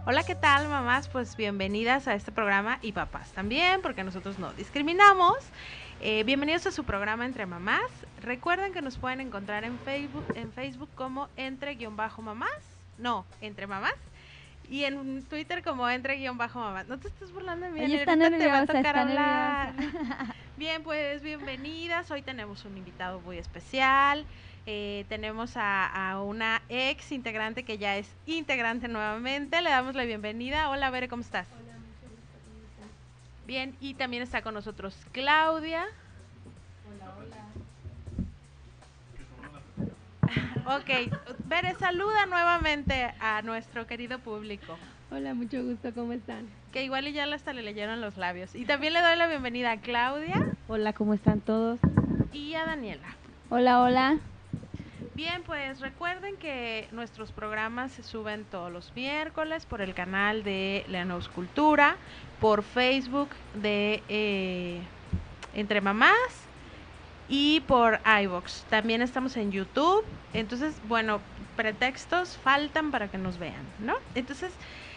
Hola, ¿qué tal, mamás? Pues bienvenidas a este programa y papás también, porque nosotros no discriminamos. Bienvenidos a su programa Entre Mamás. Recuerden que nos pueden encontrar en Facebook como Entre-Mamás. No, Entre Mamás. Y en Twitter como Entre-Mamás. No te estés burlando de mí, Oye, está ahorita te va a nerviosa, tocar está hablar. nerviosa. Bien, pues bienvenidas. Hoy tenemos un invitado muy especial. Tenemos a una ex integrante que ya es integrante nuevamente. Le damos la bienvenida. Hola, Bere, ¿cómo estás? Hola, mucho gusto, ¿cómo están? Bien, y también está con nosotros Claudia. Hola, hola. Ok, Bere, saluda nuevamente a nuestro querido público. Hola, mucho gusto, ¿cómo están? Que igual y ya hasta le leyeron los labios. Y también le doy la bienvenida a Claudia. Hola, ¿cómo están todos? Y a Daniela. Hola, hola. Bien, pues recuerden que nuestros programas se suben todos los miércoles por el canal de Leanos Cultura, por Facebook de Entre Mamás y por iVoox. También estamos en YouTube. Entonces, bueno, pretextos faltan para que nos vean, ¿no? Entonces,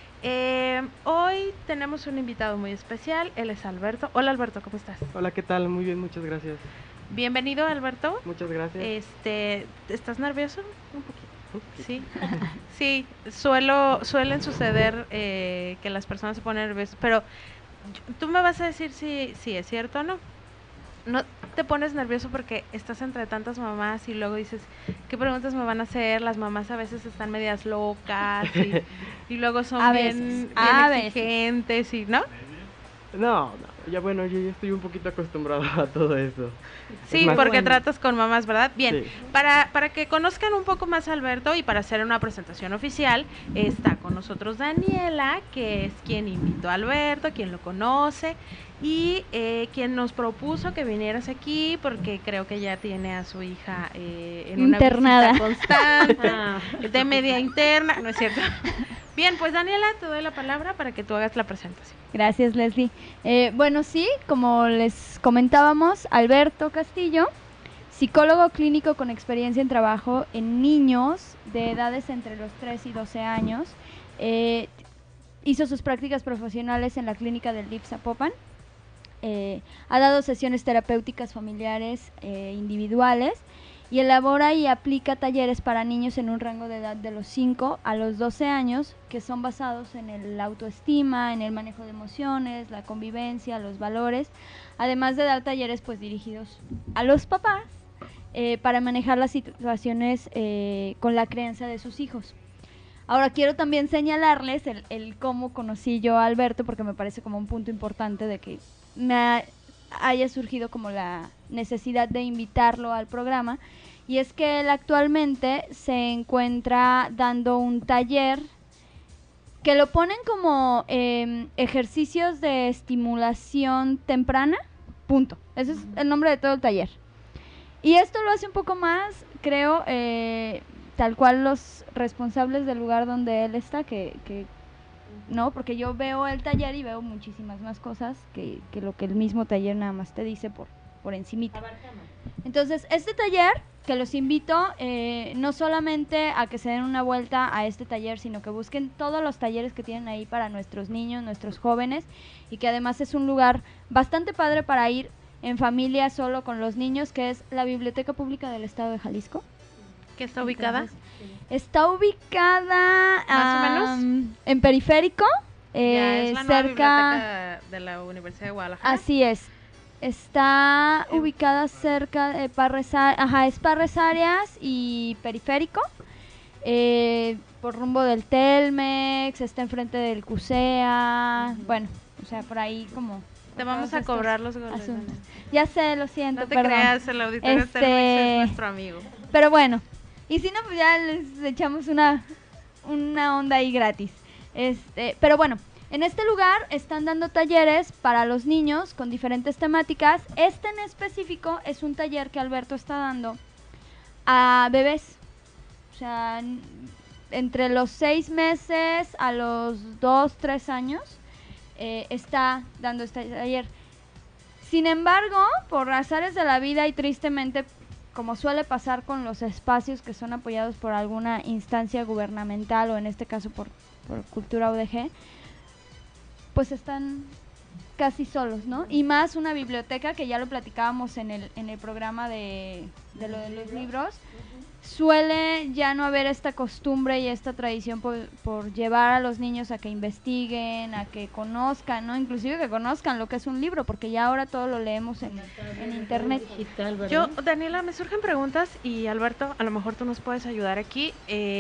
hoy tenemos un invitado muy especial. Él es Alberto. Hola, Alberto, ¿cómo estás? Hola, ¿qué tal? Muy bien, muchas gracias. Bienvenido, Alberto. Muchas gracias. ¿Estás nervioso? Un poquito. Sí. Sí, suelen suceder que las personas se ponen nerviosas, pero tú me vas a decir si es cierto o no. No te pones nervioso porque estás entre tantas mamás y luego dices, ¿qué preguntas me van a hacer? Las mamás a veces están medias locas y luego son bien exigentes, y ¿no? No, yo ya estoy un poquito acostumbrado a todo eso. Sí, porque tratas con mamás, ¿verdad? Bien, Sí. para que conozcan un poco más a Alberto y para hacer una presentación oficial, está con nosotros Daniela, que es quien invitó a Alberto, quien lo conoce y quien nos propuso que vinieras aquí porque creo que ya tiene a su hija en internada. Una visita constante, de media interna, ¿no es cierto? Bien, pues Daniela, te doy la palabra para que tú hagas la presentación. Gracias, Leslie. Bueno, sí, como les comentábamos, Alberto Castillo, psicólogo clínico con experiencia en trabajo en niños de edades entre los 3 y 12 años. Hizo sus prácticas profesionales en la clínica del DIF Zapopan. Ha dado sesiones terapéuticas familiares individuales y elabora y aplica talleres para niños en un rango de edad de los 5 a los 12 años que son basados en el autoestima, en el manejo de emociones, la convivencia, los valores, además de dar talleres pues dirigidos a los papás para manejar las situaciones con la crianza de sus hijos. Ahora quiero también señalarles el cómo conocí yo a Alberto, porque me parece como un punto importante de que me haya surgido como la necesidad de invitarlo al programa, y es que él actualmente se encuentra dando un taller que lo ponen como ejercicios de estimulación temprana, punto. Ese es el nombre de todo el taller. Y esto lo hace un poco más, creo, tal cual los responsables del lugar donde él está, que no, porque yo veo el taller y veo muchísimas más cosas que lo que el mismo taller nada más te dice por encimita. Entonces, este taller, que los invito no solamente a que se den una vuelta a este taller, sino que busquen todos los talleres que tienen ahí para nuestros niños, nuestros jóvenes, y que además es un lugar bastante padre para ir en familia solo con los niños, que es la Biblioteca Pública del Estado de Jalisco. ¿Qué está ubicada? Entonces, está ubicada ¿Más o menos? En Periférico, es la nueva cerca biblioteca de la Universidad de Guadalajara. Así es. Está ubicada cerca de es Parres Arias y Periférico, por rumbo del Telmex, está enfrente del CUSEA, bueno, o sea, por ahí como... Te vamos a cobrar los goles. Ya sé, lo siento, no te perdón. creas, el auditorio Telmex es nuestro amigo. Pero bueno, y si no, pues ya les echamos una onda ahí gratis. Pero bueno, en este lugar están dando talleres para los niños con diferentes temáticas. Este en específico es un taller que Alberto está dando a bebés. O sea, entre los 6 meses a los 2, 3 años está dando este taller. Sin embargo, por azares de la vida y tristemente como suele pasar con los espacios que son apoyados por alguna instancia gubernamental o en este caso por Cultura UDG, pues están casi solos, ¿no? Y más una biblioteca que ya lo platicábamos en el programa de lo de los libros, suele ya no haber esta costumbre y esta tradición por llevar a los niños a que investiguen, a que conozcan, ¿no? Inclusive que conozcan lo que es un libro, porque ya ahora todo lo leemos en internet. Digital, ¿verdad? Yo, Daniela, me surgen preguntas y Alberto, a lo mejor tú nos puedes ayudar aquí.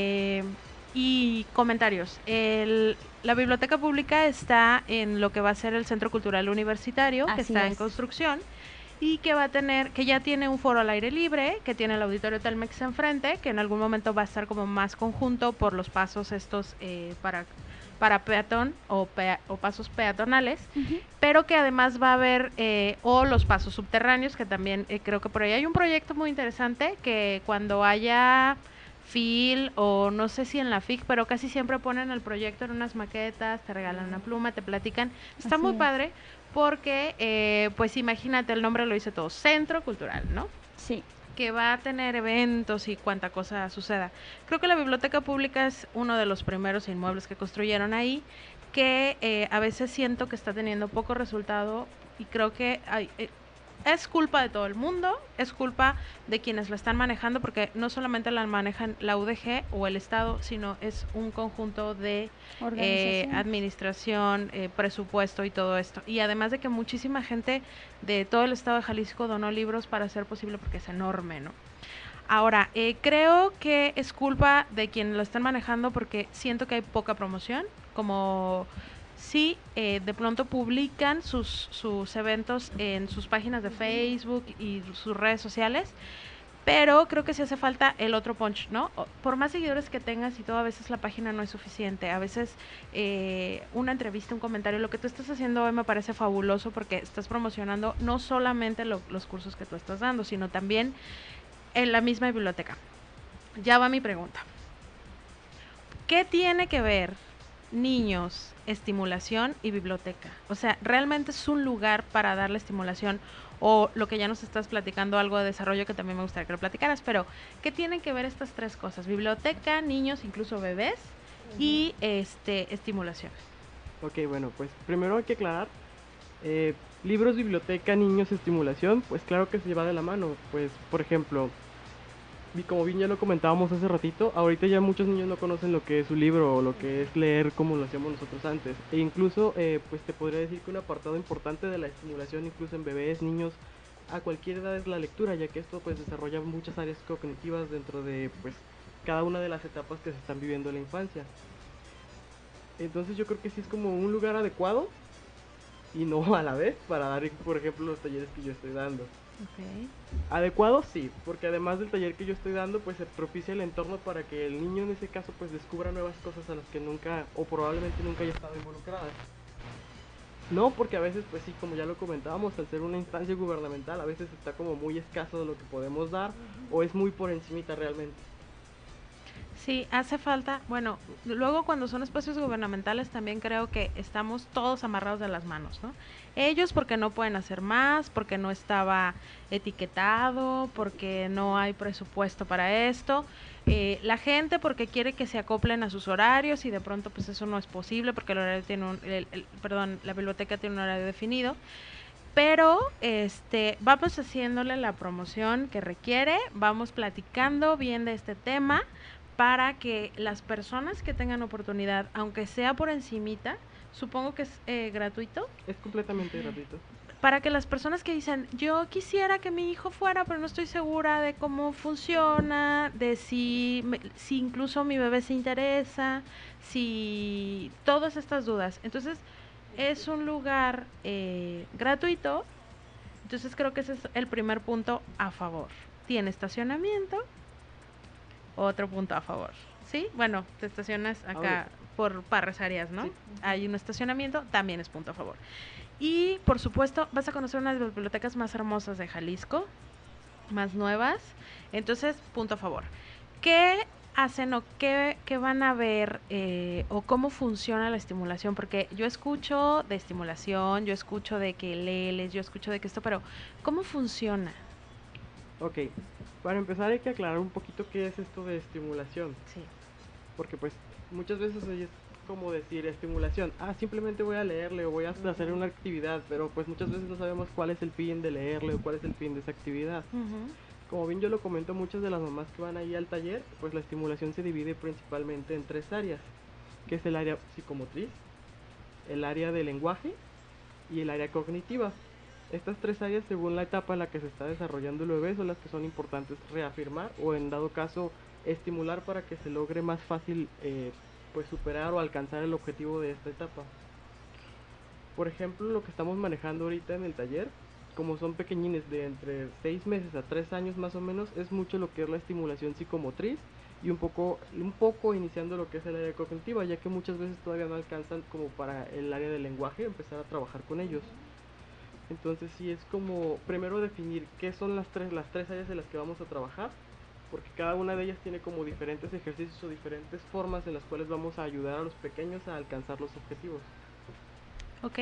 Y comentarios. La biblioteca pública está en lo que va a ser el Centro Cultural Universitario, que Así está en es. construcción y que va a tener, que ya tiene un foro al aire libre, que tiene el auditorio Telmex enfrente, que en algún momento va a estar como más conjunto por los pasos estos para peatón o pasos peatonales, pero que además va a haber o los pasos subterráneos, que también creo que por ahí hay un proyecto muy interesante que cuando haya FIL o no sé si en la FIC, pero casi siempre ponen el proyecto en unas maquetas, te regalan una pluma, te platican. Está Así muy es. padre porque, pues imagínate, el nombre lo dice todo, Centro Cultural, ¿no? Sí. Que va a tener eventos y cuanta cosa suceda. Creo que la biblioteca pública es uno de los primeros inmuebles que construyeron ahí, que a veces siento que está teniendo poco resultado y creo que es culpa de todo el mundo, es culpa de quienes la están manejando, porque no solamente la manejan la UDG o el Estado, sino es un conjunto de Organización. administración, presupuesto y todo esto. Y además de que muchísima gente de todo el estado de Jalisco donó libros para hacer posible, porque es enorme, ¿no? Ahora, creo que es culpa de quien lo están manejando porque siento que hay poca promoción, como sí, de pronto publican sus eventos en sus páginas de Facebook y sus redes sociales, pero creo que sí hace falta el otro punch, ¿no? Por más seguidores que tengas y todo, a veces la página no es suficiente. A veces una entrevista, un comentario, lo que tú estás haciendo hoy me parece fabuloso porque estás promocionando no solamente los cursos que tú estás dando, sino también en la misma biblioteca. Ya va mi pregunta. ¿Qué tiene que ver niños, estimulación y biblioteca? O sea, ¿realmente es un lugar para darle estimulación? O lo que ya nos estás platicando, algo de desarrollo que también me gustaría que lo platicaras, pero ¿qué tienen que ver estas tres cosas? Biblioteca, niños, incluso bebés y estimulación. Ok, bueno, pues primero hay que aclarar, libros, biblioteca, niños, estimulación, pues claro que se lleva de la mano. Pues, por ejemplo, y como bien ya lo comentábamos hace ratito, ahorita ya muchos niños no conocen lo que es un libro o lo que es leer como lo hacíamos nosotros antes. E incluso, pues te podría decir que un apartado importante de la estimulación, incluso en bebés, niños, a cualquier edad es la lectura, ya que esto pues desarrolla muchas áreas cognitivas dentro de pues cada una de las etapas que se están viviendo en la infancia. Entonces yo creo que sí es como un lugar adecuado y no a la vez para dar, por ejemplo, los talleres que yo estoy dando. Okay. Adecuado sí, porque además del taller que yo estoy dando, pues se propicia el entorno para que el niño en ese caso pues descubra nuevas cosas a las que nunca o probablemente nunca haya estado involucrada. No, porque a veces pues sí, como ya lo comentábamos, al ser una instancia gubernamental a veces está como muy escaso de lo que podemos dar o es muy por encimita realmente. Sí, hace falta, bueno, luego cuando son espacios gubernamentales también creo que estamos todos amarrados de las manos, ¿no? Ellos porque no pueden hacer más, porque no estaba etiquetado, porque no hay presupuesto para esto, la gente porque quiere que se acoplen a sus horarios y de pronto pues eso no es posible porque el horario tiene perdón, la biblioteca tiene un horario definido. Pero vamos haciéndole la promoción que requiere, vamos platicando bien de este tema para que las personas que tengan oportunidad, aunque sea por encimita, supongo que es gratuito, Es completamente gratuito. para que las personas que dicen, yo quisiera que mi hijo fuera, pero no estoy segura de cómo funciona, de si incluso mi bebé se interesa, si todas estas dudas. Entonces, es un lugar gratuito, entonces creo que ese es el primer punto a favor. Tiene estacionamiento, otro punto a favor. ¿Sí? Bueno, te estacionas acá por Parras Arias, ¿no? Sí. Hay un estacionamiento, también es punto a favor. Y por supuesto, vas a conocer una de las bibliotecas más hermosas de Jalisco, más nuevas. Entonces, punto a favor. ¿Qué hacen o qué van a ver o cómo funciona la estimulación? Porque yo escucho de estimulación, yo escucho de que lees, yo escucho de que esto, pero ¿cómo funciona? Ok, para empezar hay que aclarar un poquito qué es esto de estimulación, Sí. porque pues muchas veces es como decir estimulación, simplemente voy a leerle o voy a hacer una actividad, pero pues muchas veces no sabemos cuál es el fin de leerle o cuál es el fin de esa actividad. Ujú. Como bien yo lo comento, muchas de las mamás que van ahí al taller, pues la estimulación se divide principalmente en tres áreas, que es el área psicomotriz, el área de lenguaje y el área cognitiva. Estas tres áreas, según la etapa en la que se está desarrollando el bebé, son las que son importantes reafirmar o en dado caso estimular para que se logre más fácil pues superar o alcanzar el objetivo de esta etapa. Por ejemplo, lo que estamos manejando ahorita en el taller, como son pequeñines de entre 6 meses a 3 años más o menos, es mucho lo que es la estimulación psicomotriz y un poco iniciando lo que es el área cognitiva, ya que muchas veces todavía no alcanzan como para el área del lenguaje empezar a trabajar con ellos. Entonces sí es como primero definir qué son las tres áreas en las que vamos a trabajar, porque cada una de ellas tiene como diferentes ejercicios o diferentes formas en las cuales vamos a ayudar a los pequeños a alcanzar los objetivos. Ok.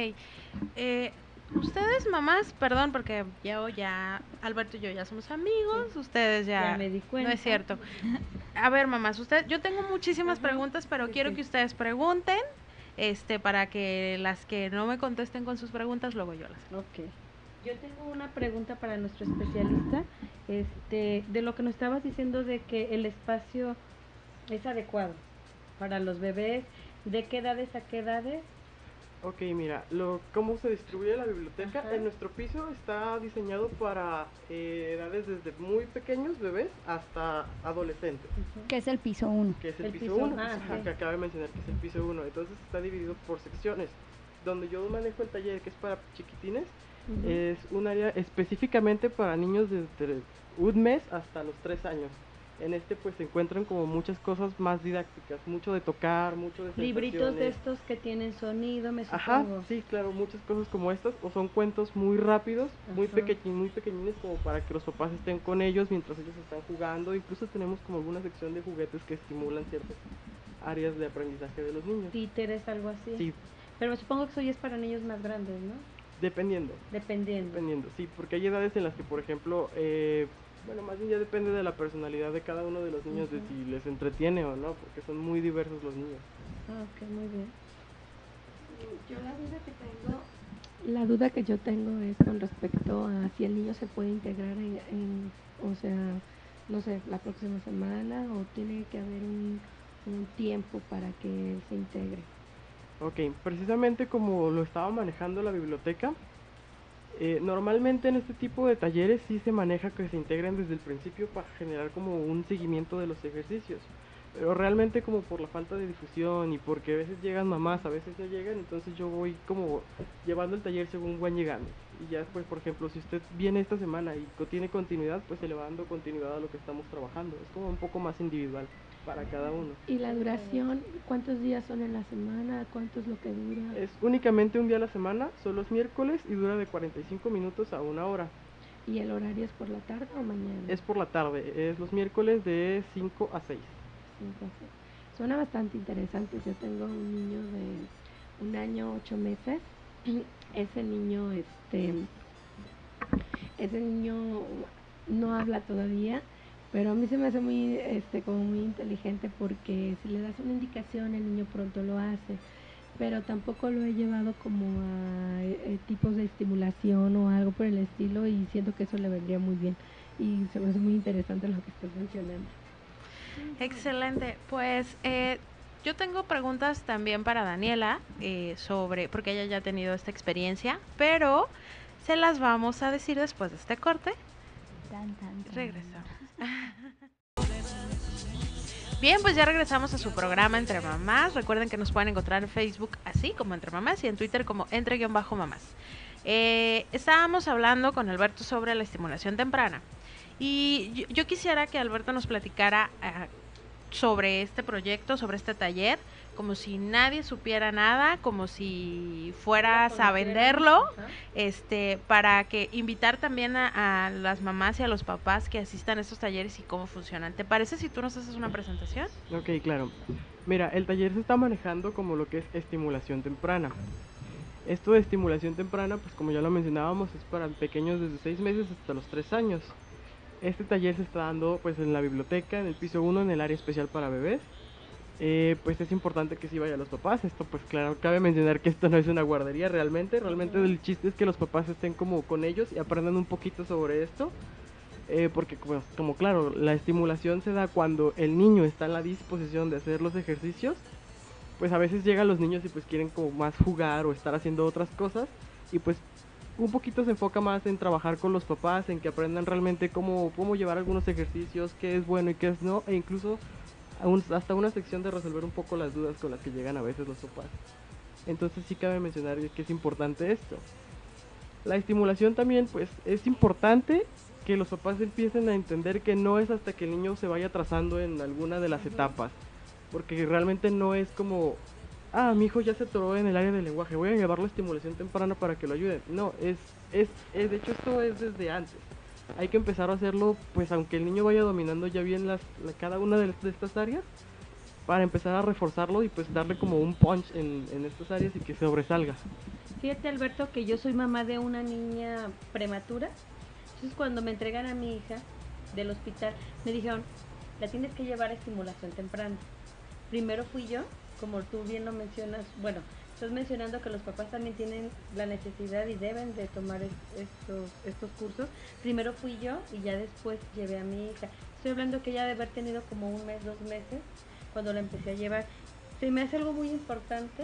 Ustedes, mamás, perdón, porque ya Alberto y yo ya somos amigos, ustedes Ya me di No cuenta. es cierto. A ver, mamás, yo tengo muchísimas preguntas, pero sí, quiero sí. que ustedes pregunten, para que las que no me contesten con sus preguntas, luego yo las hago. Ok. Yo tengo una pregunta para nuestro especialista, de lo que nos estabas diciendo de que el espacio es adecuado para los bebés, ¿de qué edades a qué edades? Ok, mira, cómo se distribuye la biblioteca. Ajá. En nuestro piso está diseñado para edades desde muy pequeños bebés hasta adolescentes, Que es el piso 1. que es el El piso piso, 1, sí. que acabo de mencionar que es el piso 1. Entonces está dividido por secciones. Donde yo manejo el taller, que es para chiquitines, Ujú. es un área específicamente para niños desde un mes hasta los 3 años. En este pues se encuentran como muchas cosas más didácticas, mucho de tocar, mucho de Libritos de sensaciones. estos que tienen sonido, me Ajá, supongo. sí, claro, muchas cosas como estas, o son cuentos muy rápidos, muy Ajá. muy pequeñines como para que los papás estén con ellos mientras ellos están jugando. Incluso tenemos como alguna sección de juguetes que estimulan ciertas áreas de aprendizaje de los niños. Títeres, algo así. Sí, Pero me supongo que eso ya es para niños más grandes, ¿no? dependiendo, Dependiendo. sí, porque hay edades en las que, por ejemplo, bueno, más bien ya depende de la personalidad de cada uno de los niños, de Ujú. si les entretiene o no, porque son muy diversos los niños. Ah, ok, muy bien. Yo la duda que yo tengo es con respecto a si el niño se puede integrar o sea, no sé, la próxima semana o tiene que haber un tiempo para que él se integre. Ok, precisamente como lo estaba manejando la biblioteca, normalmente en este tipo de talleres sí se maneja que se integren desde el principio para generar como un seguimiento de los ejercicios. Pero realmente como por la falta de difusión y porque a veces llegan mamás, a veces no llegan, entonces yo voy como llevando el taller según van llegando. Y ya después, por ejemplo, si usted viene esta semana y tiene continuidad, pues se le va dando continuidad a lo que estamos trabajando. Es como un poco más individual para cada uno. ¿Y la duración? ¿Cuántos días son en la semana? ¿Cuánto es lo que dura? Es únicamente un día a la semana, son los miércoles y dura de 45 minutos a una hora. ¿Y el horario es por la tarde o mañana? Es por la tarde, es los miércoles de 5 a 6. 5 a 6. Suena bastante interesante. Yo tengo un niño de 1 año 8 meses. Ese niño no habla todavía, pero a mí se me hace muy, como muy inteligente porque si le das una indicación el niño pronto lo hace. Pero tampoco lo he llevado como a tipos de estimulación o algo por el estilo y siento que eso le vendría muy bien. Y se me hace muy interesante lo que estás mencionando. Excelente. Pues yo tengo preguntas también para Daniela porque ella ya ha tenido esta experiencia, pero se las vamos a decir después de este corte. Tan, tan, tan. Regresamos. Bien, pues ya regresamos a su programa Entre Mamás. Recuerden que nos pueden encontrar en Facebook así como Entre Mamás y en Twitter como Entre-Mamás. Estábamos hablando con Alberto sobre la estimulación temprana. Y yo quisiera que Alberto nos platicara sobre este proyecto, sobre este taller, como si nadie supiera nada, como si fueras a venderlo, para que invitar también a las mamás y a los papás que asistan a estos talleres y cómo funcionan. ¿Te parece si tú nos haces una presentación? Ok, claro. Mira, el taller se está manejando como lo que es estimulación temprana. Esto de estimulación temprana, pues como ya lo mencionábamos, es para pequeños desde 6 meses hasta los 3 años. Este taller se está dando pues en la biblioteca, en el piso 1, en el área especial para bebés. Pues es importante que sí vayan los papás. Esto pues claro, cabe mencionar que esto no es una guardería realmente. Realmente el chiste es que los papás estén como con ellos y aprendan un poquito sobre esto. Porque como claro, la estimulación se da cuando el niño está en la disposición de hacer los ejercicios. Pues a veces llegan los niños y pues quieren como más jugar o estar haciendo otras cosas. Y pues un poquito se enfoca más en trabajar con los papás, en que aprendan realmente cómo llevar algunos ejercicios, qué es bueno y qué es no, e incluso hasta una sección de resolver un poco las dudas con las que llegan a veces los papás. Entonces sí cabe mencionar que es importante esto. La estimulación también, pues es importante que los papás empiecen a entender que no es hasta que el niño se vaya atrasando en alguna de las etapas, porque realmente no es como, mi hijo ya se atoró en el área del lenguaje, voy a llevarlo a estimulación temprana para que lo ayude. No, de hecho esto es desde antes. Hay que empezar a hacerlo, pues aunque el niño vaya dominando ya bien cada una de estas áreas, para empezar a reforzarlo y pues darle como un punch en estas áreas y que sobresalga. Fíjate, Alberto, que yo soy mamá de una niña prematura. Entonces, cuando me entregan a mi hija del hospital, me dijeron, la tienes que llevar a estimulación temprana. Primero fui yo, como tú bien lo mencionas, bueno, estás mencionando que los papás también tienen la necesidad y deben de tomar estos cursos. Primero fui yo y ya después llevé a mi hija. Estoy hablando que ella debe haber tenido como 1 mes, 2 meses cuando la empecé a llevar. Se me hace algo muy importante,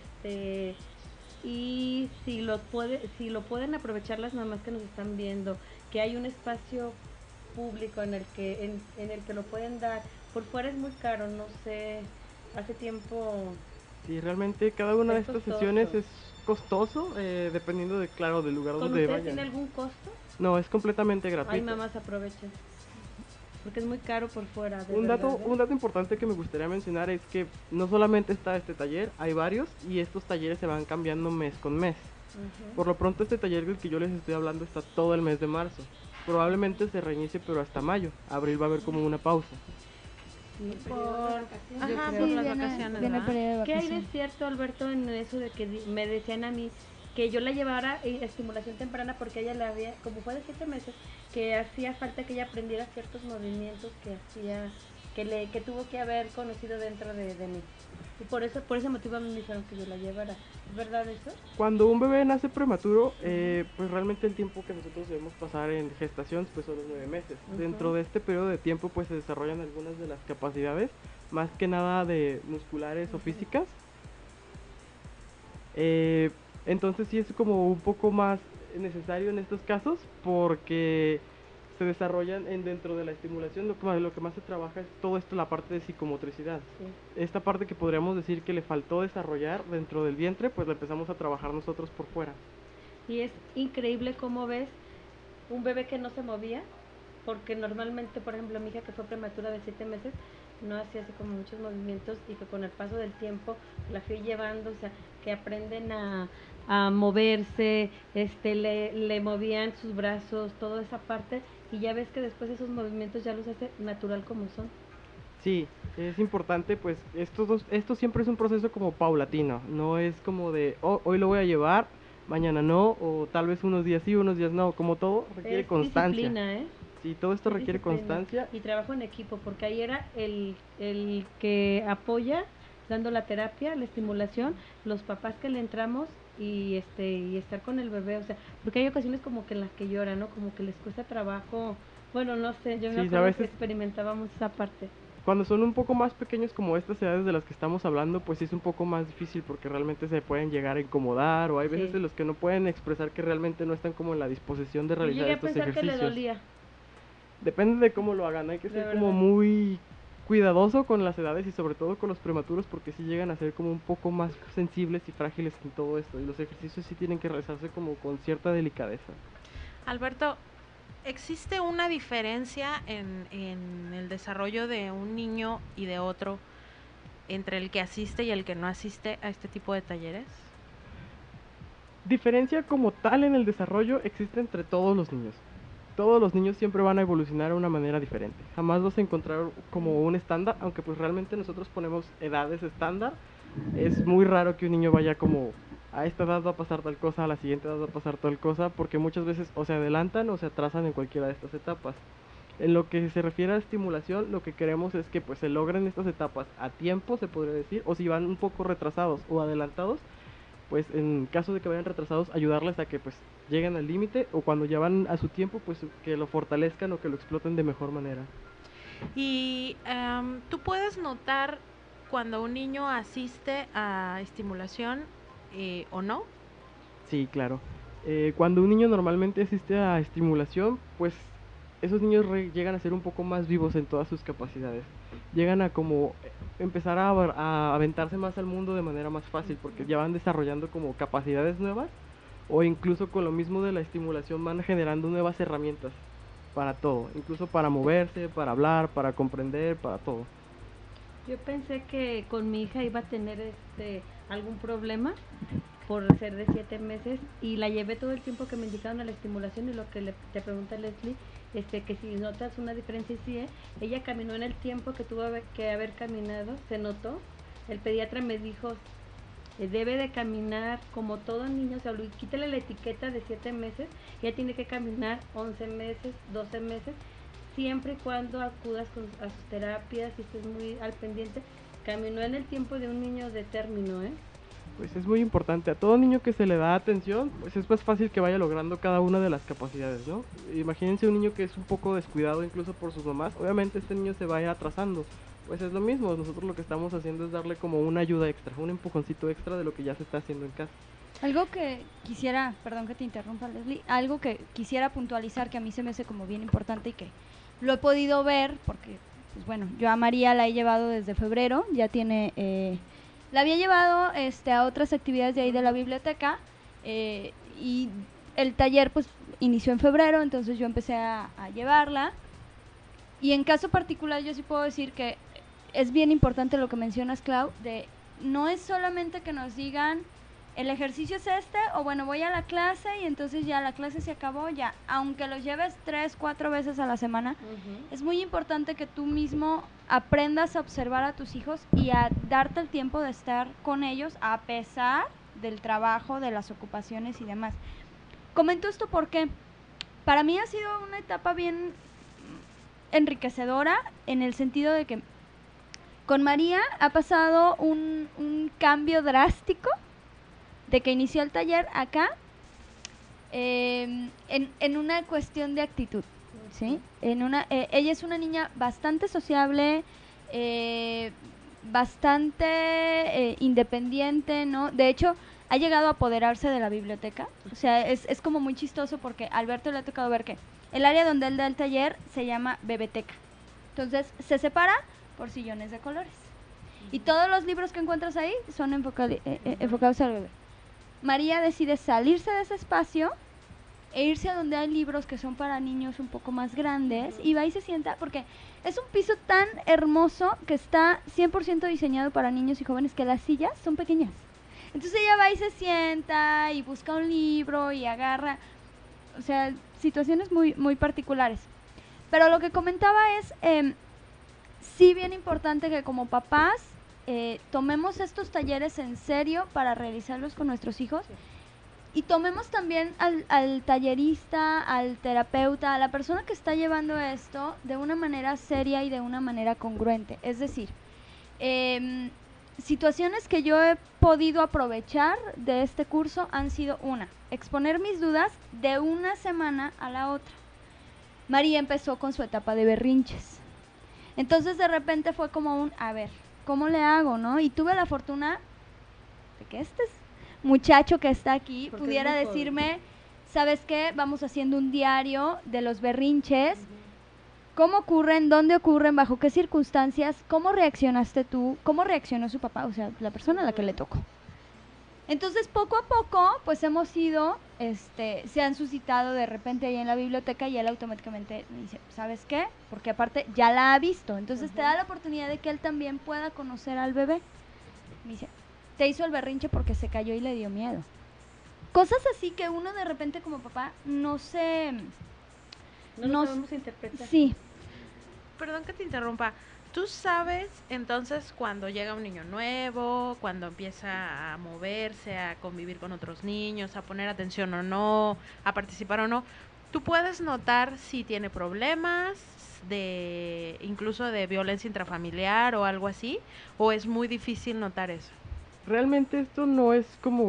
y si lo pueden aprovechar las mamás que nos están viendo, que hay un espacio público en el que lo pueden dar. Por fuera es muy caro, no sé, hace tiempo Sí, realmente cada una de es estas costoso. sesiones es costoso, dependiendo de, claro, del lugar ¿Con donde ustedes vayan. tiene algún costo? No, es completamente gratuito. Ay, mamás, aprovechen, porque es muy caro por fuera, de Un verdad, un dato importante que me gustaría mencionar es que no solamente está este taller, hay varios y estos talleres se van cambiando mes con mes. Ujú. Por lo pronto este taller del que yo les estoy hablando está todo el mes de marzo. Probablemente se reinicie pero hasta mayo. Abril va a haber como una pausa. Sí, Por, Yo ajá, creo. por Sí, las viene, vacaciones, viene ¿verdad? periodo de ¿Qué hay de vacaciones. cierto, Alberto, en eso de que me decían a mí que yo la llevara a estimulación temprana porque ella le había, como fue de 7 meses, que hacía falta que ella aprendiera ciertos movimientos que hacía, que tuvo que haber conocido dentro de mí? Y por ese motivo a mí me dijeron que yo la llevara. ¿Es verdad eso? Cuando un bebé nace prematuro, pues realmente el tiempo que nosotros debemos pasar en gestación pues son los 9 meses. Dentro de este periodo de tiempo pues se desarrollan algunas de las capacidades, más que nada de musculares o físicas. Entonces sí es como un poco más necesario en estos casos porque se desarrollan dentro de la estimulación. Lo que más se trabaja es todo esto, la parte de psicomotricidad. Sí. Esta parte que podríamos decir que le faltó desarrollar dentro del vientre, pues la empezamos a trabajar nosotros por fuera. Y es increíble cómo ves un bebé que no se movía, porque normalmente, por ejemplo, mi hija que fue prematura de 7 meses, no hacía así como muchos movimientos y que con el paso del tiempo la fui llevando, o sea, que aprenden a moverse, le movían sus brazos, toda esa parte, y ya ves que después esos movimientos ya los hace natural como son. Sí, es importante, pues esto siempre es un proceso como paulatino, no es como de, oh, hoy lo voy a llevar, mañana no, o tal vez unos días sí, unos días no, como todo requiere Es constancia. disciplina, ¿eh? Sí, todo esto Es requiere disciplina constancia. y trabajo en equipo, porque ahí era el que apoya dando la terapia, la estimulación, los papás que le entramos y estar con el bebé, o sea, porque hay ocasiones como que en las que lloran, ¿no? Como que les cuesta trabajo. Bueno, no sé, yo me Sí, a acuerdo que veces experimentábamos esa parte. cuando son un poco más pequeños como estas edades de las que estamos hablando, pues sí es un poco más difícil porque realmente se pueden llegar a incomodar o hay veces Sí. en los que no pueden expresar que realmente no están como en la disposición de Yo realizar llegué a estos pensar que le ejercicios. dolía, Depende de cómo lo hagan, hay que de ser como verdad. muy cuidadoso con las edades y sobre todo con los prematuros porque sí llegan a ser como un poco más sensibles y frágiles en todo esto y los ejercicios sí tienen que realizarse como con cierta delicadeza. Alberto, ¿existe una diferencia en el desarrollo de un niño y de otro entre el que asiste y el que no asiste a este tipo de talleres? Diferencia como tal en el desarrollo existe entre todos los niños. Todos los niños siempre van a evolucionar de una manera diferente. Jamás vas a encontrar como un estándar, aunque pues realmente nosotros ponemos edades estándar. Es muy raro que un niño vaya como a esta edad va a pasar tal cosa, a la siguiente edad va a pasar tal cosa, porque muchas veces o se adelantan o se atrasan en cualquiera de estas etapas. En lo que se refiere a estimulación, lo que queremos es que pues se logren estas etapas a tiempo, se podría decir, o si van un poco retrasados o adelantados, pues en caso de que vayan retrasados, ayudarles a que pues lleguen al límite, o cuando ya van a su tiempo, pues que lo fortalezcan o que lo exploten de mejor manera. Y tú puedes notar cuando un niño asiste a estimulación o no. Sí, claro. Cuando un niño normalmente asiste a estimulación, pues esos niños llegan a ser un poco más vivos en todas sus capacidades. Llegan a como empezar a aventarse más al mundo de manera más fácil, porque ya van desarrollando como capacidades nuevas, o incluso con lo mismo de la estimulación van generando nuevas herramientas para todo, incluso para moverse, para hablar, para comprender, para todo. Yo pensé que con mi hija iba a tener algún problema por ser de 7 meses y la llevé todo el tiempo que me indicaron a la estimulación y lo que te pregunta Leslie, que si notas una diferencia, y sí, ella caminó en el tiempo que tuvo que haber caminado, se notó. El pediatra me dijo, debe de caminar como todo niño, o sea, quítale la etiqueta de 7 meses, ella tiene que caminar 11 meses, 12 meses, siempre y cuando acudas a sus terapias y estés muy al pendiente. Caminó en el tiempo de un niño de término, Pues es muy importante. A todo niño que se le da atención, pues es más fácil que vaya logrando cada una de las capacidades, ¿no? Imagínense un niño que es un poco descuidado incluso por sus mamás, obviamente este niño se va a ir atrasando. Pues es lo mismo, nosotros lo que estamos haciendo es darle como una ayuda extra, un empujoncito extra de lo que ya se está haciendo en casa. Algo que quisiera, perdón que te interrumpa, Leslie, algo que quisiera puntualizar que a mí se me hace como bien importante y que lo he podido ver porque, pues bueno, yo a María la he llevado desde febrero, ya tiene, la había llevado a otras actividades de ahí de la biblioteca y el taller pues inició en febrero, entonces yo empecé a llevarla y en caso particular yo sí puedo decir que es bien importante lo que mencionas, Clau, de no es solamente que nos digan el ejercicio es o bueno, voy a la clase y entonces ya la clase se acabó, ya, aunque los lleves 3, 4 veces a la semana, es muy importante que tú mismo aprendas a observar a tus hijos y a darte el tiempo de estar con ellos a pesar del trabajo, de las ocupaciones y demás. Comento esto porque para mí ha sido una etapa bien enriquecedora en el sentido de que con María ha pasado un cambio drástico de que inició el taller acá en una cuestión de actitud, ¿sí? Ella es una niña bastante sociable, bastante independiente, ¿no? De hecho, ha llegado a apoderarse de la biblioteca. O sea, es como muy chistoso porque a Alberto le ha tocado ver que el área donde él da el taller se llama Bebeteca. Entonces, se separa por sillones de colores. Y todos los libros que encuentras ahí son enfocados al bebé. María decide salirse de ese espacio e irse a donde hay libros que son para niños un poco más grandes y va y se sienta, porque es un piso tan hermoso que está 100% diseñado para niños y jóvenes que las sillas son pequeñas. Entonces ella va y se sienta y busca un libro y agarra, o sea, situaciones muy, muy particulares. Pero lo que comentaba es, sí bien importante que como papás tomemos estos talleres en serio para realizarlos con nuestros hijos y tomemos también al tallerista, al terapeuta, a la persona que está llevando esto de una manera seria y de una manera congruente. Es decir, situaciones que yo he podido aprovechar de este curso han sido exponer mis dudas de una semana a la otra. María empezó con su etapa de berrinches. Entonces de repente fue como a ver, ¿cómo le hago, no? Y tuve la fortuna de que este muchacho que está aquí porque pudiera decirme, ¿sabes qué? Vamos haciendo un diario de los berrinches, cómo ocurren, dónde ocurren, bajo qué circunstancias, cómo reaccionaste tú, cómo reaccionó su papá, o sea, la persona a la que le tocó. Entonces, poco a poco, pues hemos ido, se han suscitado de repente ahí en la biblioteca y él automáticamente me dice, ¿sabes qué? Porque aparte ya la ha visto, entonces te da la oportunidad de que él también pueda conocer al bebé. Me dice, te hizo el berrinche porque se cayó y le dio miedo. Cosas así que uno de repente como papá no sabemos interpretar. Sí. Perdón que te interrumpa. ¿Tú sabes entonces cuando llega un niño nuevo, cuando empieza a moverse, a convivir con otros niños, a poner atención o no, a participar o no? ¿Tú puedes notar si tiene problemas, de incluso de violencia intrafamiliar o algo así, o es muy difícil notar eso? Realmente esto no es como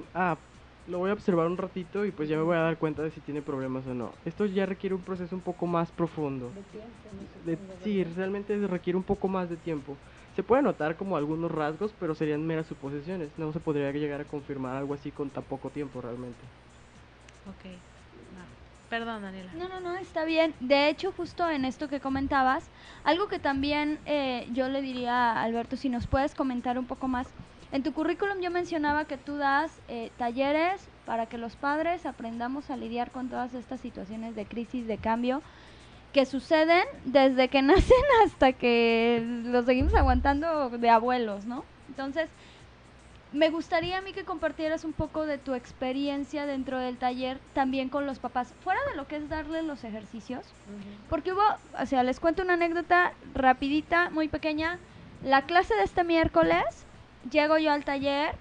lo voy a observar un ratito y pues ya me voy a dar cuenta de si tiene problemas o no. Esto ya requiere un proceso un poco más profundo. De tiempo, no De- supongo, sí, ¿verdad? realmente requiere un poco más de tiempo. Se puede notar como algunos rasgos, pero serían meras suposiciones. No se podría llegar a confirmar algo así con tan poco tiempo realmente. Ok. No. Perdón, Daniela. No, está bien. De hecho, justo en esto que comentabas, algo que también yo le diría a Alberto, si nos puedes comentar un poco más. En tu currículum yo mencionaba que tú das talleres para que los padres aprendamos a lidiar con todas estas situaciones de crisis, de cambio, que suceden desde que nacen hasta que los seguimos aguantando de abuelos, ¿no? Entonces, me gustaría a mí que compartieras un poco de tu experiencia dentro del taller también con los papás, fuera de lo que es darles los ejercicios, porque hubo, o sea, les cuento una anécdota rapidita, muy pequeña. La clase de este miércoles, llego yo al taller,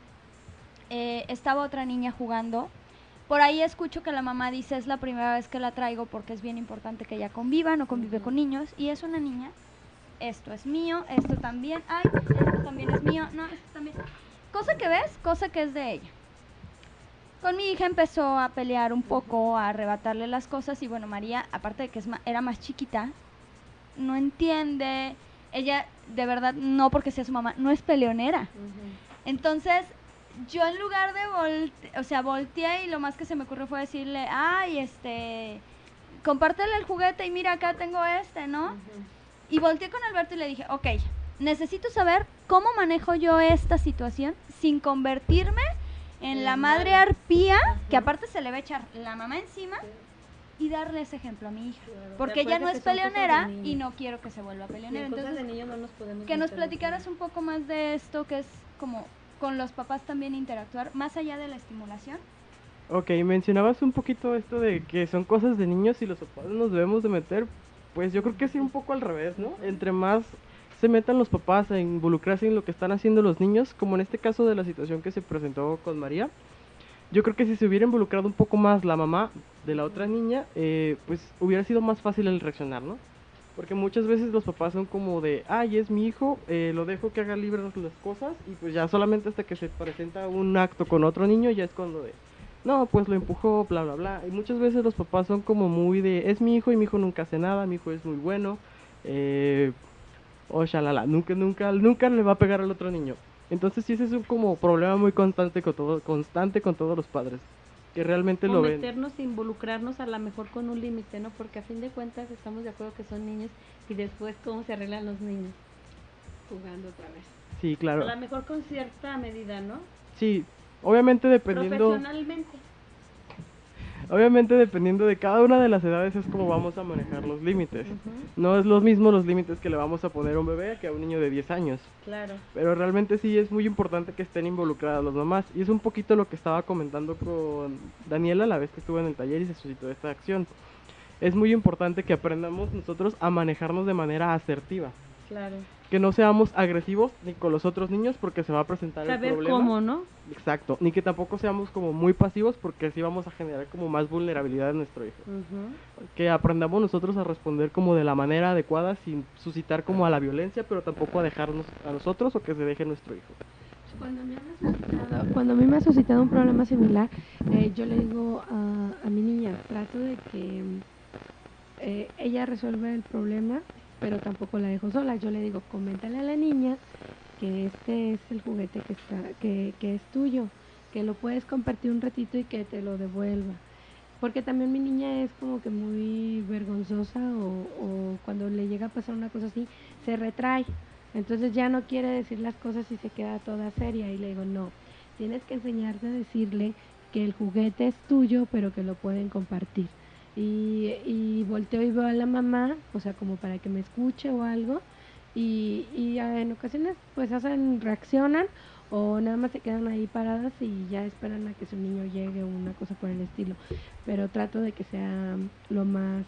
estaba otra niña jugando. Por ahí escucho que la mamá dice, es la primera vez que la traigo porque es bien importante que ella conviva, no convive con niños. Y es una niña, esto es mío, esto también, ay, esto también es mío, no, esto también. Cosa que ves, cosa que es de ella. Con mi hija empezó a pelear un poco, a arrebatarle las cosas y bueno, María, aparte de que era más chiquita, no entiende, ella de verdad, no porque sea su mamá, no es peleonera. Entonces, yo en lugar de volteé y lo más que se me ocurrió fue decirle, ay, compártele el juguete y mira, acá tengo este, ¿no? Y volteé con Alberto y le dije, ok, necesito saber cómo manejo yo esta situación sin convertirme en la madre mala. arpía, que aparte se le va a echar la mamá encima, y darle ese ejemplo a mi hija. Claro. Porque ella no Recuerda es que son cosas de peleonera niños. y no quiero que se vuelva Y peleonera. en cosas Entonces, de niños no nos podemos que nos meter platicaras un poco más de esto, que es como con los papás también interactuar, más allá de la estimulación. Ok, mencionabas un poquito esto de que son cosas de niños y los papás nos debemos de meter. Pues yo creo que sí, un poco al revés, ¿no? Entre más se metan los papás a involucrarse en lo que están haciendo los niños, como en este caso de la situación que se presentó con María, yo creo que si se hubiera involucrado un poco más la mamá de la otra niña, pues hubiera sido más fácil el reaccionar, ¿no? Porque muchas veces los papás son como de, ay, es mi hijo, lo dejo que haga libre las cosas y pues ya solamente hasta que se presenta un acto con otro niño ya es cuando de, no, pues lo empujó, bla, bla, bla. Y muchas veces los papás son como muy de, es mi hijo y mi hijo nunca hace nada, mi hijo es muy bueno, eh, o shalala, nunca le va a pegar al otro niño. Entonces sí, ese es un como problema muy constante con todos los padres, que realmente O lo ven. meternos e involucrarnos a lo mejor con un límite, ¿no? Porque a fin de cuentas estamos de acuerdo que son niños y después cómo se arreglan los niños. Jugando otra vez. Sí, A claro. lo mejor con cierta medida, ¿no? Sí, obviamente dependiendo... Profesionalmente. Obviamente dependiendo de cada una de las edades es como vamos a manejar los límites. No es lo mismo los límites que le vamos a poner a un bebé que a un niño de 10 años. Claro. Pero realmente sí es muy importante que estén involucradas las mamás. Y es un poquito lo que estaba comentando con Daniela la vez que estuve en el taller y se suscitó esta acción. Es muy importante que aprendamos nosotros a manejarnos de manera asertiva. Claro. Que no seamos agresivos ni con los otros niños porque se va a presentar el Saber problema. cómo, ¿no? Exacto, ni que tampoco seamos como muy pasivos porque así vamos a generar como más vulnerabilidad en nuestro hijo. Que aprendamos nosotros a responder como de la manera adecuada sin suscitar como a la violencia, pero tampoco a dejarnos a nosotros o que se deje nuestro hijo. Cuando a mí me ha suscitado un problema similar, yo le digo a mi niña, trato de que ella resuelva el problema, pero tampoco la dejo sola. Yo le digo, coméntale a la niña que este es el juguete que es tuyo, que lo puedes compartir un ratito y que te lo devuelva. Porque también mi niña es como que muy vergonzosa o cuando le llega a pasar una cosa así, se retrae. Entonces ya no quiere decir las cosas y se queda toda seria. Y le digo, no, tienes que enseñarte a decirle que el juguete es tuyo, pero que lo pueden compartir. Y volteo y veo a la mamá, o sea, como para que me escuche o algo. Y en ocasiones pues reaccionan o nada más se quedan ahí paradas y ya esperan a que su niño llegue o una cosa por el estilo. Pero trato de que sea lo más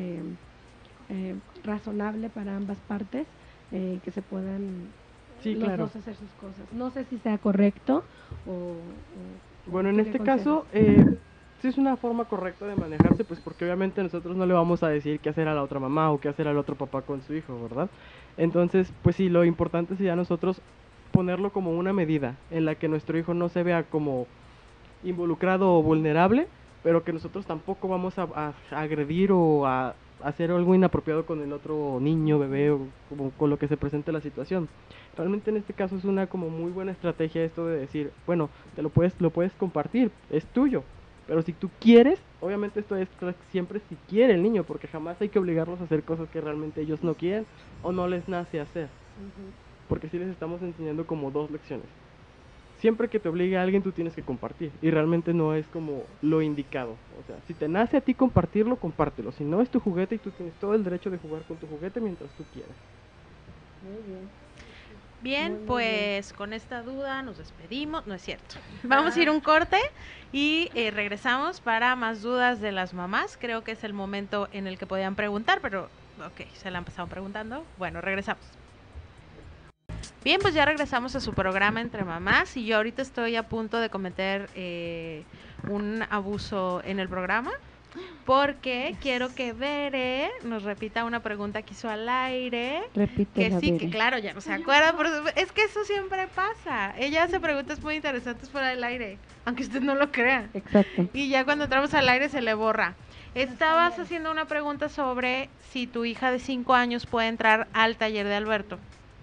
razonable para ambas partes, que se puedan Sí, los claro. dos hacer sus cosas. No sé si sea correcto o Bueno, en ¿tú este qué caso, sí es una forma correcta de manejarse, pues porque obviamente nosotros no le vamos a decir qué hacer a la otra mamá o qué hacer al otro papá con su hijo, ¿verdad? Entonces, pues sí, lo importante sería nosotros ponerlo como una medida en la que nuestro hijo no se vea como involucrado o vulnerable, pero que nosotros tampoco vamos a agredir o a hacer algo inapropiado con el otro niño, bebé o como con lo que se presente la situación. Realmente en este caso es una como muy buena estrategia esto de decir, bueno, lo puedes compartir, es tuyo, pero si tú quieres, obviamente esto es siempre si quiere el niño, porque jamás hay que obligarlos a hacer cosas que realmente ellos no quieren o no les nace hacer, porque sí les estamos enseñando como dos lecciones. Siempre que te obligue a alguien tú tienes que compartir y realmente no es como lo indicado. O sea, si te nace a ti compartirlo, compártelo. Si no es tu juguete y tú tienes todo el derecho de jugar con tu juguete mientras tú quieras. Muy bien. Bien, Muy pues con esta duda nos despedimos, no es cierto. Vamos a ir un corte y regresamos para más dudas de las mamás. Creo que es el momento en el que podían preguntar, pero ok, se la han pasado preguntando. Bueno, regresamos. Bien, pues ya regresamos a su programa Entre Mamás y yo ahorita estoy a punto de cometer un abuso en el programa porque quiero que Bere nos repita una pregunta que hizo al aire. Repítela, Que sí, Bere. que claro, ya no se acuerda, pero es que eso siempre pasa. Ella hace preguntas muy interesantes fuera del aire, aunque usted no lo crea. Exacto. Y ya cuando entramos al aire se le borra. Estabas haciendo una pregunta sobre si tu hija de 5 años puede entrar al taller de Alberto.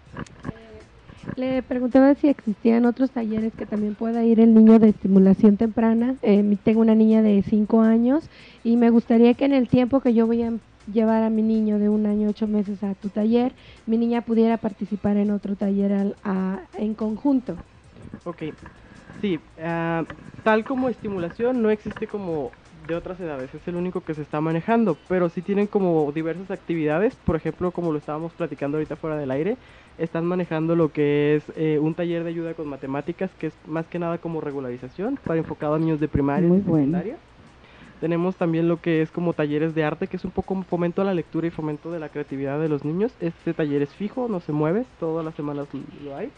Le preguntaba si existían otros talleres que también pueda ir el niño de estimulación temprana. Tengo una niña de 5 años y me gustaría que en el tiempo que yo voy a llevar a mi niño de 1 año 8 meses a tu taller, mi niña pudiera participar en otro taller en conjunto. Ok, sí, tal como estimulación no existe como de otras edades, es el único que se está manejando, pero sí tienen como diversas actividades, por ejemplo, como lo estábamos platicando ahorita fuera del aire, están manejando lo que es un taller de ayuda con matemáticas, que es más que nada como regularización, para enfocado a niños de primaria Muy y secundaria. Tenemos también lo que es como talleres de arte, que es un poco fomento a la lectura y fomento de la creatividad de los niños. Este taller es fijo, no se mueve, todas las semanas lo hay.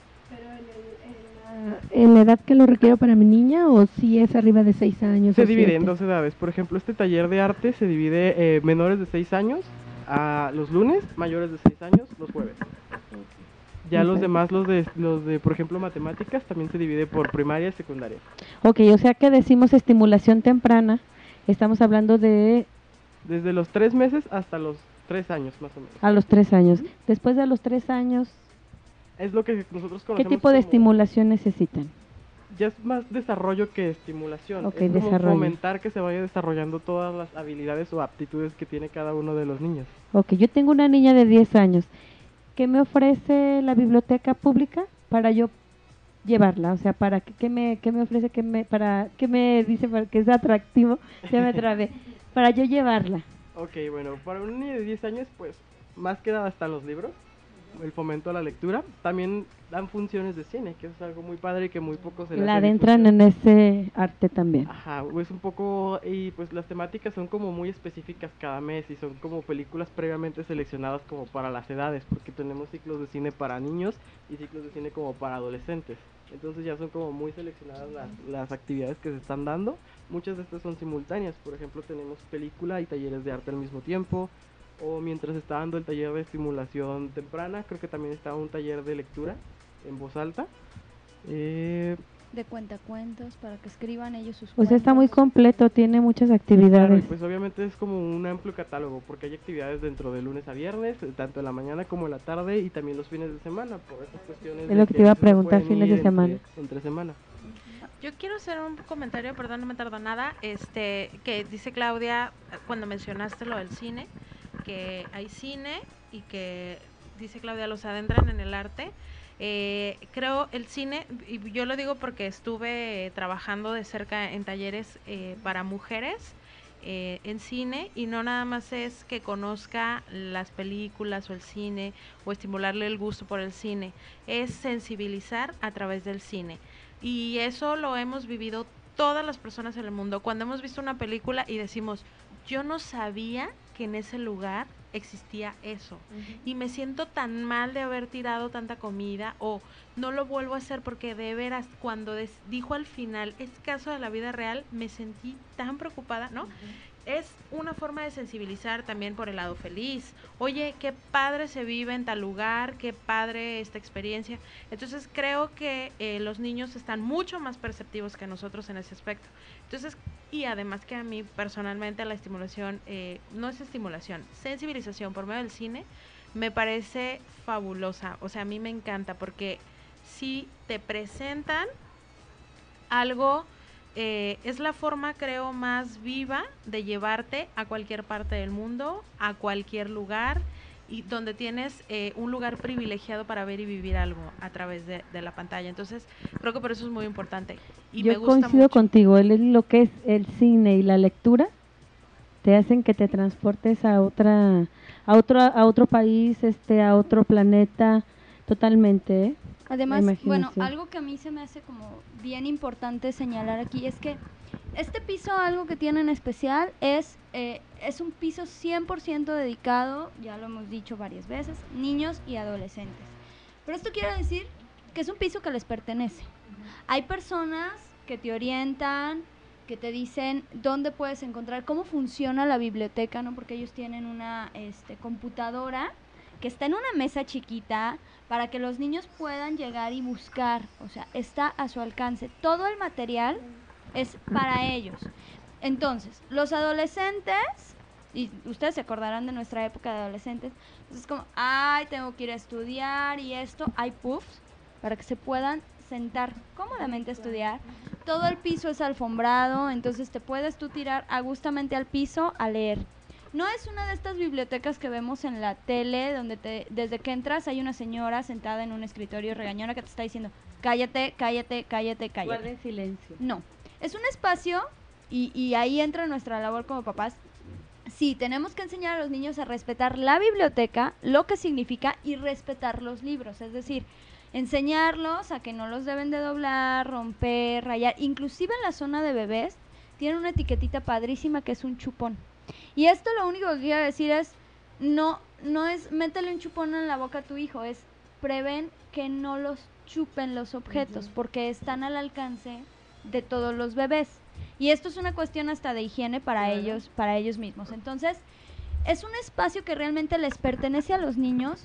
¿En la edad que lo requiero para mi niña o si es arriba de 6 años? Se o divide 7? en dos edades. Por ejemplo, este taller de arte se divide menores de 6 años a los lunes, mayores de 6 años los jueves. Ya los demás, los de, por ejemplo, matemáticas, también se divide por primaria y secundaria. Ok, o sea que decimos estimulación temprana, estamos hablando de Desde los 3 meses hasta los 3 años, más o menos. a los 3 años. Después de los 3 años, Es lo que nosotros conocemos ¿qué tipo de como- estimulación necesitan? Ya es más desarrollo que estimulación. Ok, es como desarrollo. fomentar que se vaya desarrollando todas las habilidades o aptitudes que tiene cada uno de los niños. Ok, yo tengo una niña de 10 años. ¿Qué me ofrece la biblioteca pública para yo llevarla? O sea, para qué me ofrece, qué me dice para que es atractivo, ya me trabé, para yo llevarla. Ok, bueno, para un niño de 10 años, pues, más que nada están los libros, el fomento a la lectura. También dan funciones de cine, que es algo muy padre y que muy poco se le La hace adentran difusión. en ese arte también. Ajá, es un poco, y pues las temáticas son como muy específicas cada mes y son como películas previamente seleccionadas como para las edades, porque tenemos ciclos de cine para niños y ciclos de cine como para adolescentes. Entonces ya son como muy seleccionadas las actividades que se están dando. Muchas de estas son simultáneas, por ejemplo tenemos película y talleres de arte al mismo tiempo, o mientras está dando el taller de estimulación temprana, creo que también está un taller de lectura en voz alta. De cuentacuentos para que escriban ellos sus O sea, está muy cuentos. completo, tiene muchas Claro, y actividades. pues obviamente es como un amplio catálogo, porque hay actividades dentro de lunes a viernes, tanto en la mañana como en la tarde y también los fines de semana, por estas cuestiones. Es de lo que te iba a no preguntar, pueden fines ir de semana. Entre semana. Yo quiero hacer un comentario, perdón, no me tardó nada, que dice Claudia, cuando mencionaste lo del cine, que hay cine y que, dice Claudia, los adentran en el arte. Creo el cine, y yo lo digo porque estuve trabajando de cerca en talleres para mujeres en cine, y no nada más es que conozca las películas o el cine o estimularle el gusto por el cine, es sensibilizar a través del cine. Y eso lo hemos vivido todas las personas en el mundo. Cuando hemos visto una película y decimos, yo no sabía que en ese lugar existía eso. Y me siento tan mal de haber tirado tanta comida, o no lo vuelvo a hacer, porque de veras cuando dijo al final, es caso de la vida real, me sentí tan preocupada, ¿no? Es una forma de sensibilizar también por el lado feliz. Oye, qué padre se vive en tal lugar, qué padre esta experiencia. Entonces creo que los niños están mucho más perceptivos que nosotros en ese aspecto. Entonces, y además que a mí personalmente la estimulación, no es estimulación, sensibilización por medio del cine, me parece fabulosa. O sea, a mí me encanta porque si te presentan algo, es la forma, creo, más viva de llevarte a cualquier parte del mundo, a cualquier lugar, y donde tienes un lugar privilegiado para ver y vivir algo a través de la pantalla. Entonces, creo que por eso es muy importante. Y me Yo gusta coincido mucho. contigo, lo que es el cine y la lectura te hacen que te transportes a otro país, a otro planeta, totalmente, ¿eh? La Además, bueno, imaginación. algo que a mí se me hace como bien importante señalar aquí es que este piso, algo que tiene en especial es un piso 100% dedicado, ya lo hemos dicho varias veces, niños y adolescentes. Pero esto quiere decir que es un piso que les pertenece. Hay personas que te orientan, que te dicen dónde puedes encontrar, cómo funciona la biblioteca, ¿no? Porque ellos tienen una computadora que está en una mesa chiquita para que los niños puedan llegar y buscar, o sea, está a su alcance. Todo el material es para ellos. Entonces, los adolescentes, y ustedes se acordarán de nuestra época de adolescentes, entonces como, ay, tengo que ir a estudiar y esto, hay puffs para que se puedan sentar cómodamente a estudiar. Todo el piso es alfombrado, entonces te puedes tú tirar agustamente al piso a leer. No es una de estas bibliotecas que vemos en la tele, donde desde que entras hay una señora sentada en un escritorio regañona que te está diciendo, cállate, cállate, cállate, cállate. Guarden silencio. No, es un espacio, y ahí entra nuestra labor como papás. Sí, tenemos que enseñar a los niños a respetar la biblioteca, lo que significa, y respetar los libros, es decir, enseñarlos a que no los deben de doblar, romper, rayar. Inclusive en la zona de bebés tiene una etiquetita padrísima que es un chupón. Y esto lo único que quiero decir es, no es métele un chupón en la boca a tu hijo, es prevén que no los chupen los objetos, porque están al alcance de todos los bebés. Y esto es una cuestión hasta de higiene para ellos mismos. Entonces, es un espacio que realmente les pertenece a los niños.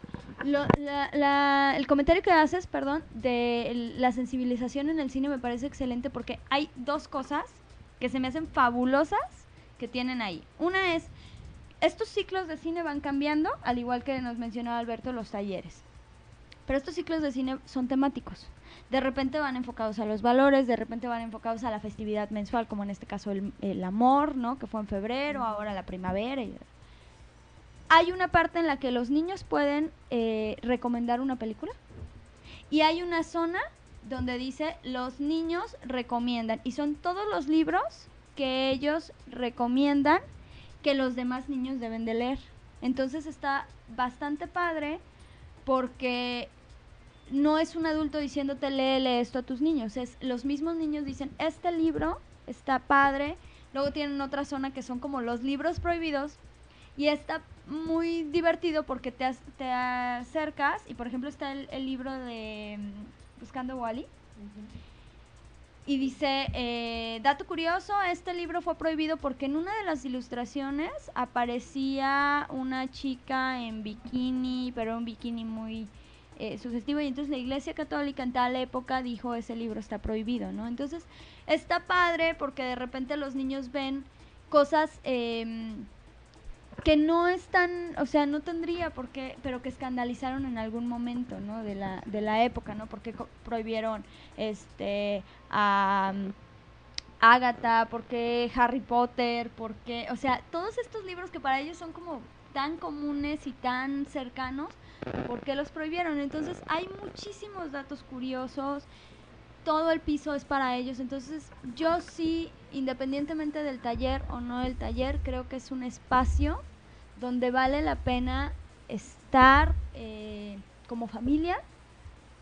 El comentario que haces, de la sensibilización en el cine me parece excelente, porque hay dos cosas que se me hacen fabulosas que tienen ahí. Una es, estos ciclos de cine van cambiando, al igual que nos mencionaba Alberto, los talleres. Pero estos ciclos de cine son temáticos. De repente van enfocados a los valores, de repente van enfocados a la festividad mensual, como en este caso el amor, ¿no? Que fue en febrero, ahora la primavera. Hay una parte en la que los niños pueden recomendar una película, y hay una zona donde dice los niños recomiendan, y son todos los libros que ellos recomiendan que los demás niños deben de leer. Entonces está bastante padre, porque no es un adulto diciéndote léele esto a tus niños, es los mismos niños dicen, este libro está padre. Luego tienen otra zona que son como los libros prohibidos, y está muy divertido porque te acercas, y por ejemplo está el libro de Buscando a Wally. Y dice, dato curioso, este libro fue prohibido porque en una de las ilustraciones aparecía una chica en bikini, pero un bikini muy sugestivo, y entonces la Iglesia Católica en tal época dijo, ese libro está prohibido, ¿no? Entonces está padre porque de repente los niños ven cosas que no están, o sea, no tendría por qué, pero que escandalizaron en algún momento, ¿no? De la época, ¿no? Porque prohibieron a Agatha, porque Harry Potter, porque, o sea, todos estos libros que para ellos son como tan comunes y tan cercanos, ¿por qué los prohibieron? Entonces hay muchísimos datos curiosos, todo el piso es para ellos. Entonces yo sí, independientemente del taller o no del taller, creo que es un espacio donde vale la pena estar como familia,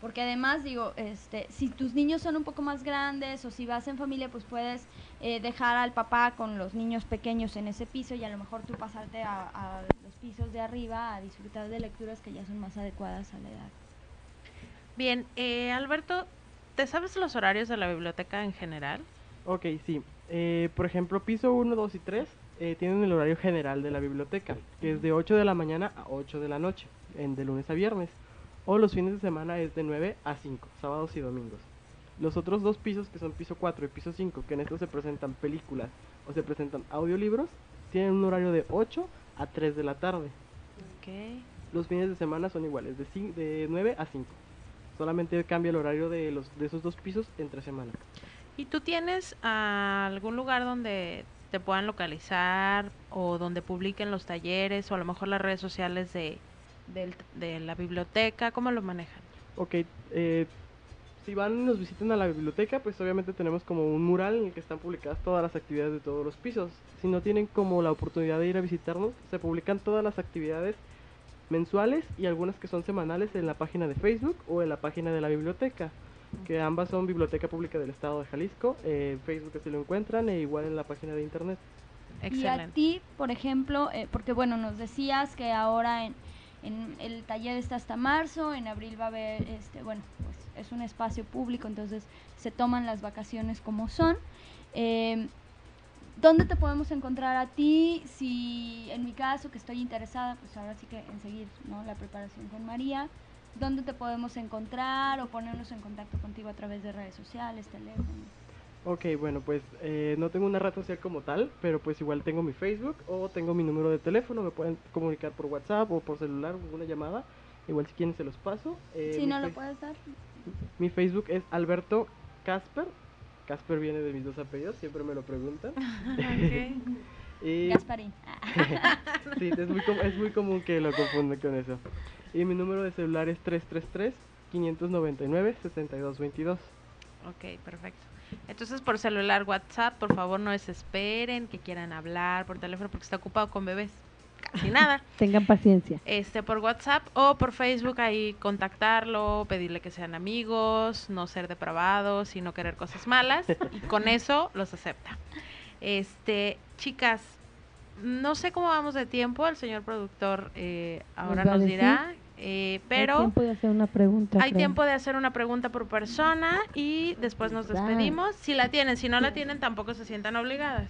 porque además digo, si tus niños son un poco más grandes o si vas en familia, pues puedes dejar al papá con los niños pequeños en ese piso y a lo mejor tú pasarte a los pisos de arriba a disfrutar de lecturas que ya son más adecuadas a la edad. Bien, Alberto, ¿te sabes los horarios de la biblioteca en general? Ok, sí. Por ejemplo, piso 1, 2 y 3 tienen el horario general de la biblioteca, que es de 8 de la mañana a 8 de la noche, de lunes a viernes. O los fines de semana es de 9 a 5, sábados y domingos. Los otros dos pisos, que son piso 4 y piso 5, que en estos se presentan películas o se presentan audiolibros, tienen un horario de 8 a 3 de la tarde. Ok. Los fines de semana son iguales, de 9 a 5. Solamente cambia el horario de esos dos pisos entre semana. ¿Y tú tienes algún lugar donde te puedan localizar o donde publiquen los talleres o a lo mejor las redes sociales de la biblioteca? ¿Cómo lo manejan? Ok, si van y nos visitan a la biblioteca, pues obviamente tenemos como un mural en el que están publicadas todas las actividades de todos los pisos. Si no tienen como la oportunidad de ir a visitarnos, se publican todas las actividades mensuales y algunas que son semanales en la página de Facebook o en la página de la biblioteca, que ambas son Biblioteca Pública del Estado de Jalisco. Facebook así lo encuentran, e igual en la página de internet. Y a ti, por ejemplo, porque bueno, nos decías que ahora en el taller está hasta marzo, en abril va a haber, bueno, pues es un espacio público, entonces se toman las vacaciones como son. ¿Dónde te podemos encontrar a ti? Si en mi caso, que estoy interesada, pues ahora sí que en seguir, ¿no?, la preparación con María, ¿dónde te podemos encontrar o ponernos en contacto contigo a través de redes sociales, teléfono? Ok, bueno, pues no tengo una red social como tal, pero pues igual tengo mi Facebook o tengo mi número de teléfono, me pueden comunicar por WhatsApp o por celular, una llamada, igual si quieren se los paso. Si no lo puedes dar. Mi Facebook es Alberto Casper. Casper viene de mis dos apellidos, siempre me lo preguntan. Okay. Gasparín. Sí, es muy común que lo confundan con eso. Y mi número de celular es 333-599-6222. Ok, perfecto. Entonces por celular, WhatsApp, por favor no desesperen que quieran hablar por teléfono porque está ocupado con bebés. Casi nada. Tengan paciencia. Por WhatsApp o por Facebook, ahí contactarlo, pedirle que sean amigos, no ser depravados y no querer cosas malas, y con eso los acepta. Chicas, no sé cómo vamos de tiempo, el señor productor ahora nos dirá, pero hay tiempo de hacer una pregunta. hay tiempo de hacer una pregunta por persona y después nos despedimos. Si la tienen, si no la tienen, tampoco se sientan obligadas.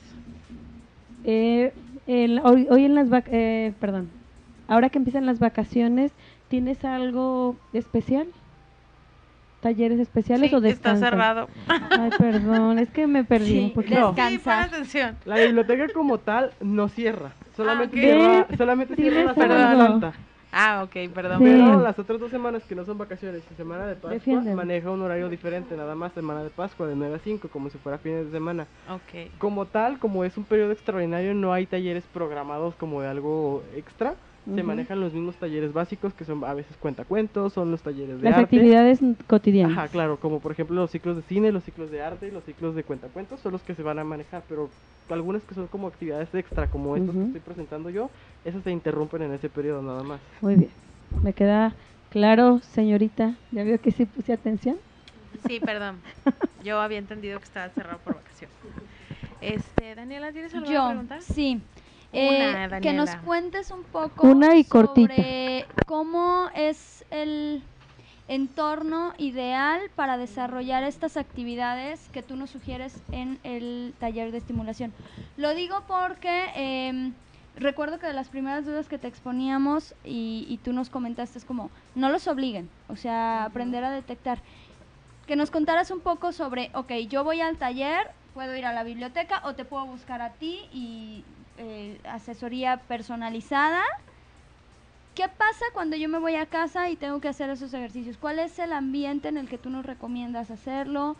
Hoy en las perdón, ahora que empiezan las vacaciones, ¿tienes algo especial? ¿Talleres especiales Sí, o descansas? está cerrado. Ay, perdón, es que me perdí un poquito. Sí, pon atención. La biblioteca como tal no cierra, solamente ok. cierra la Diles Semana algo. Santa. Ah, ok, perdón. Sí. Pero las otras 2 semanas que no son vacaciones y Semana de Pascua, Defiéndeme. maneja un horario diferente, nada más Semana de Pascua de 9 a 5, como si fuera fines de semana. Ok. Como tal, como es un periodo extraordinario, no hay talleres programados como de algo extra. Se Ujú. manejan los mismos talleres básicos, que son a veces cuentacuentos, son los talleres de Las arte. actividades cotidianas. Ajá, claro, como por ejemplo los ciclos de cine, los ciclos de arte y los ciclos de cuentacuentos son los que se van a manejar, pero algunas que son como actividades extra, como estos que Ujú. estoy presentando yo, esas se interrumpen en ese periodo nada más. Muy bien. Me queda claro, señorita. ¿Ya vio que sí puse atención? Sí, perdón. Yo había entendido que estaba cerrado por vacación. Daniela, ¿tienes alguna pregunta? Sí. Una, que nos Daniela. cuentes un poco Una y cortita. sobre cómo es el entorno ideal para desarrollar estas actividades que tú nos sugieres en el taller de estimulación. Lo digo porque recuerdo que de las primeras dudas que te exponíamos y tú nos comentaste es como, no los obliguen, o sea, aprender a detectar. Que nos contaras un poco sobre, ok, yo voy al taller, puedo ir a la biblioteca o te puedo buscar a ti y asesoría personalizada. ¿Qué pasa cuando yo me voy a casa y tengo que hacer esos ejercicios? ¿Cuál es el ambiente en el que tú nos recomiendas hacerlo?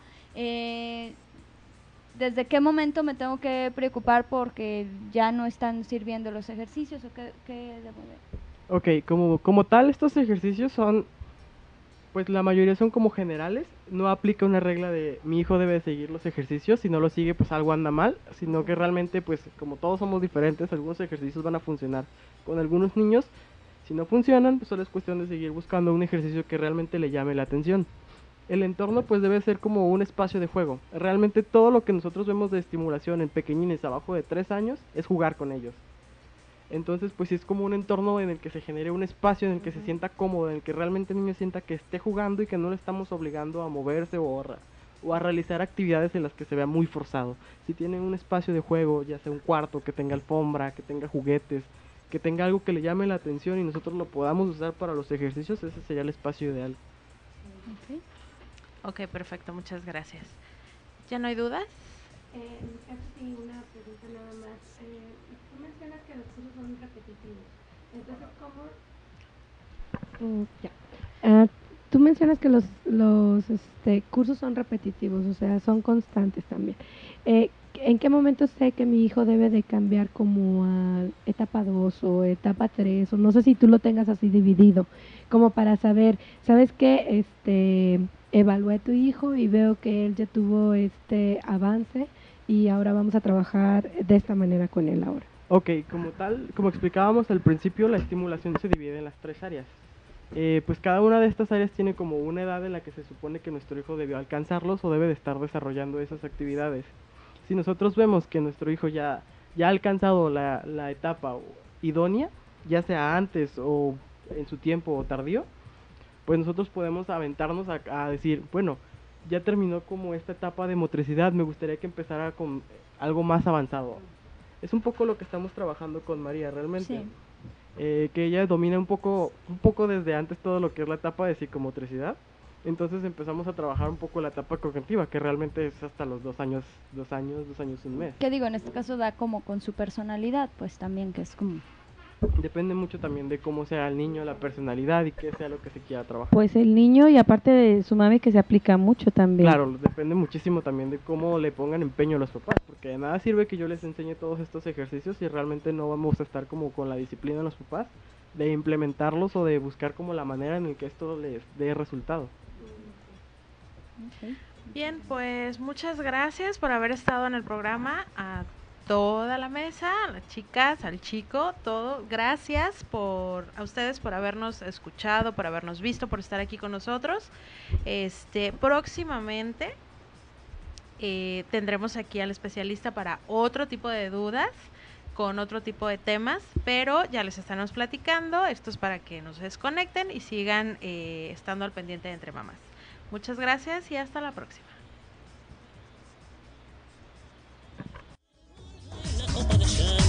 ¿Desde qué momento me tengo que preocupar porque ya no están sirviendo los ejercicios? ¿O qué debo ver? Ok, como tal, estos ejercicios son, pues la mayoría son como generales, no aplica una regla de mi hijo debe seguir los ejercicios, si no lo sigue pues algo anda mal, sino que realmente pues como todos somos diferentes, algunos ejercicios van a funcionar con algunos niños Si no funcionan, pues solo es cuestión de seguir buscando un ejercicio que realmente le llame la atención. El entorno pues debe ser como un espacio de juego. Realmente todo lo que nosotros vemos de estimulación en pequeñines abajo de 3 años es jugar con ellos. Entonces pues sí es como un entorno en el que se genere un espacio en el que se sienta cómodo, en el que realmente el niño sienta que esté jugando y que no le estamos obligando a moverse o a realizar actividades en las que se vea muy forzado. Si tiene un espacio de juego, ya sea un cuarto, que tenga alfombra, que tenga juguetes, que tenga algo que le llame la atención y nosotros lo podamos usar para los ejercicios, ese sería el espacio ideal. Ok, perfecto, muchas gracias. ¿Ya no hay dudas? En mi caso sí, una pregunta nada más. Tú mencionas que los cursos son repetitivos. Entonces, ¿cómo? Ya. Tú mencionas que los cursos son repetitivos, o sea, son constantes también. ¿En qué momento sé que mi hijo debe de cambiar como a etapa 2 o etapa 3? O no sé si tú lo tengas así dividido, como para saber, ¿sabes qué? Evalué a tu hijo y veo que él ya tuvo este avance y ahora vamos a trabajar de esta manera con él ahora. Ok, como tal, como explicábamos al principio, la estimulación se divide en las 3 áreas. Pues cada una de estas áreas tiene como una edad en la que se supone que nuestro hijo debió alcanzarlos o debe de estar desarrollando esas actividades. Si nosotros vemos que nuestro hijo ya ha alcanzado la etapa idónea, ya sea antes o en su tiempo o tardío, pues nosotros podemos aventarnos a decir, bueno, ya terminó como esta etapa de motricidad, me gustaría que empezara con algo más avanzado. Es un poco lo que estamos trabajando con María realmente. Sí. Que ella domina un poco desde antes todo lo que es la etapa de psicomotricidad. Entonces empezamos a trabajar un poco la etapa cognitiva, que realmente es hasta los 2 años, 2 años y un mes. ¿Qué digo? En este caso da como con su personalidad, pues también que es como... Depende mucho también de cómo sea el niño, la personalidad y qué sea lo que se quiera trabajar. Pues el niño y aparte de su mami que se aplica mucho también. Claro, depende muchísimo también de cómo le pongan empeño los papás, porque de nada sirve que yo les enseñe todos estos ejercicios si realmente no vamos a estar como con la disciplina de los papás de implementarlos o de buscar como la manera en la que esto les dé resultado. Okay. Bien, pues muchas gracias por haber estado en el programa, a toda la mesa, a las chicas, al chico, todo. Gracias a ustedes por habernos escuchado, por habernos visto, por estar aquí con nosotros. Próximamente tendremos aquí al especialista para otro tipo de dudas, con otro tipo de temas, pero ya les estaremos platicando. Esto es para que no se desconecten y sigan estando al pendiente de Entre Mamás. Muchas gracias y hasta la próxima.